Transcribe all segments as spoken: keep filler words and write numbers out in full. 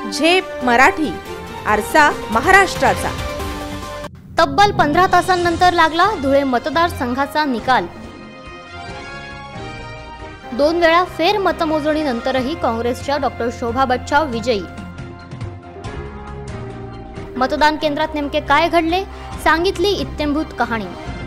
झेप मराठी, आरसा महाराष्ट्राचा। तब्बल पंधरा तासांनंतर लागला धुळे मतदारसंघाचा निकाल। दोन वेळा फेर मतमोजणीनंतरही काँग्रेसच्या डॉक्टर शोभा बच्छाव विजयी। मतदान केंद्रात नेमके काय घडले, सांगितली इत्थंभूत कहाणी।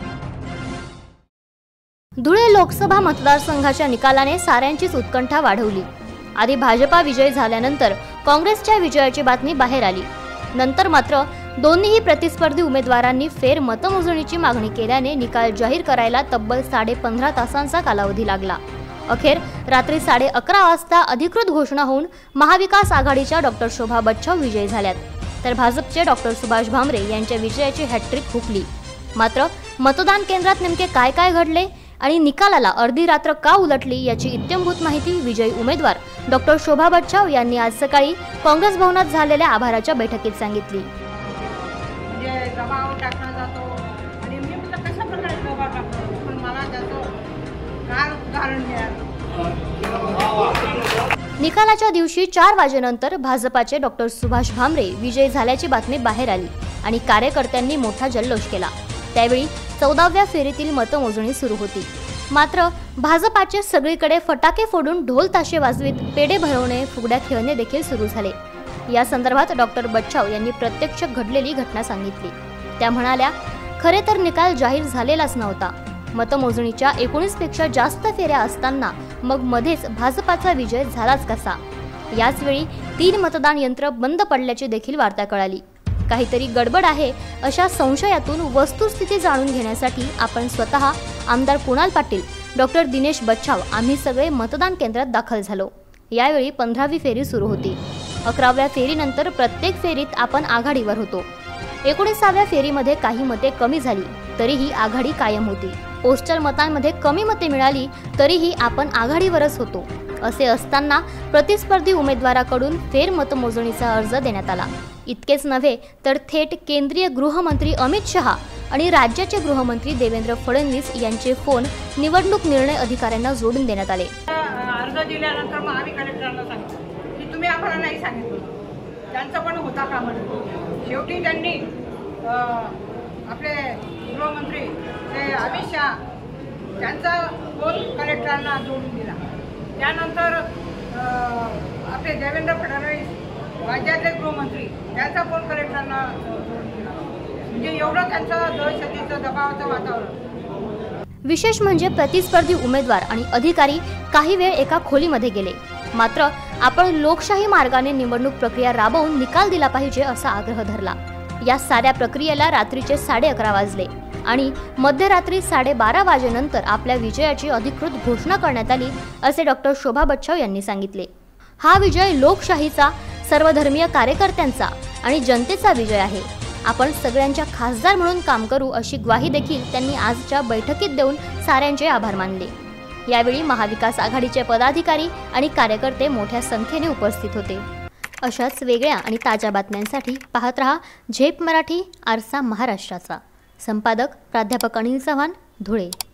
धुळे लोकसभा मतदारसंघाच्या निकालाने साऱ्यांचीच उत्कंठा वाढवली। आधी भाजपा विजय झाल्यानंतर काँग्रेसच्या विजयाची बातमी बाहेर आली। नंतर मात्र दोन्ही प्रतिस्पर्धी उमेदवारांनी फेर मतमोजणीची मागणी केल्याने निकाल जाहीर करायला तब्बल साडे पंधरा तासांचा कालावधी लागला। अखेर रात्री साडे अकरा वाजता अधिकृत घोषणा होऊन महाविकास आघाडीच्या डॉक्टर शोभा बच्छाव विजयी झाल्यात, तर भाजपचे डॉक्टर सुभाष भामरे यांच्या विजयाची हॅट्रिक हुकली। मात्र मतदान केंद्रात नेमके काय काय घडले आणि निकालाला अर्धी रात्र का उलटली याची इत्थंभूत माहिती विजयी उमेदवार डॉक्टर शोभा बच्छाव यांनी आज सकाळी काँग्रेस भवनात झालेल्या आभाराच्या बैठकीत सांगितली। म्हणजे दबाव टाकला जातो आणि मी म्हटलं कशा प्रकारे दबाव टाकतो, पण मला त्याचं काय उदाहरण मिळालं। निकालाच्या दिवशी चार वाजेनंतर भाजपाचे डॉक्टर सुभाष भामरे विजयी झाल्याची बातमी बाहेर आली आणि कार्यकर्त्यांनी मोठा जल्लोष केला। त्यावेळी चौदाव्या फेरीतील मतमोजणी सुरू होती। मात्र भाजपाचे सगळीकडे फटाके फोडून ढोल ताशे वाजवीत पेढे भरवणे, फुगड्या खेळणे देखील सुरू झाले। या संदर्भात डॉक्टर बच्छाव यांनी प्रत्यक्ष घडलेली घटना सांगितली। त्या म्हणाल्या, खरे तर निकाल जाहीर झालेलाच नव्हता। मतमोजणीच्या एकोणीस पेक्षा जास्त फेऱ्या असताना मग मध्येच भाजपाचा विजय झालाच कसा? याच वेळी तीन मतदान यंत्र बंद पडल्याची देखील वार्ता कळाली। काहीतरी गडबड आहे अशा संशयातून वस्तुस्थिती जाणून घेण्यासाठी आपण स्वतः आमदार कुणाल पाटील, डॉक्टर दिनेश बच्छाव आम्ही सगळे मतदान केंद्रात दाखल झालो। यावेळी पंधरावी फेरी सुरू होती। अकराव्या फेरीनंतर प्रत्येक फेरीत आपण आघाडीवर होतो। एकोणीसाव्या फेरीमध्ये काही मते कमी झाली तरीही आघाडी कायम होती। पोस्टल मतांमध्ये कमी मते मिळाली तरीही आपण आघाडीवरच होतो। असे असताना प्रतिस्पर्धी उमेदवाराकडून फेर मतमोजणीचा अर्ज देण्यात आला। इतकेच नव्हे तर थेट केंद्रीय गृहमंत्री अमित शहा आणि राज्याचे गृहमंत्री देवेंद्र फडणवीस यांचे फोन निवडणूक निर्णय अधिकाऱ्यांना जोडून देण्यात आले। अर्ज दिल्यानंतर महावी कलेक्टरांना सांगितलं की तुम्ही आम्हाला नाही सांगितलं, त्यांचा पण होता का म्हणून। शेवटी त्यांनी आपले गृहमंत्री ते अमित शहा त्यांचा फोन कलेक्टरांना जोडून दिला। त्यानंतर आपले देवेंद्र फडणवीस राज्याचे गृहमंत्री त्यांचा फोन कलेक्टरांना जोडून दिला। म्हणजे एवढं त्यांचं दहशतीचं दबावाचं वातावरण। विशेष म्हणजे प्रतिस्पर्धी उमेदवार आणि अधिकारी काही वेळ एका खोलीमध्ये गेले। मात्र आपण लोकशाही मार्गाने निवडणूक प्रक्रिया राबवून निकाल दिला पाहिजे असा आग्रह धरला। या साऱ्या प्रक्रियेला रात्रीचे साडे अकरा वाजले आणि मध्यरात्री साडेबारा वाजेनंतर आपल्या विजयाची अधिकृत घोषणा करण्यात आली असे डॉक्टर शोभा बच्छाव यांनी सांगितले। हा विजय लोकशाहीचा, सर्वधर्मीय कार्यकर्त्यांचा आणि जनतेचा विजय आहे। आपण सगळ्यांच्या खासदार म्हणून काम करू अशी ग्वाही देखील त्यांनी आजच्या बैठकीत देऊन साऱ्यांचे आभार मानले। यावेळी महाविकास आघाडीचे पदाधिकारी आणि कार्यकर्ते मोठ्या संख्येने उपस्थित होते। अशाच वेगळ्या आणि ताज्या बातम्यांसाठी पाहत रहा झेप मराठी, आरसा महाराष्ट्राचा। संपादक प्राध्यापक अनिल चव्हाण, धुळे।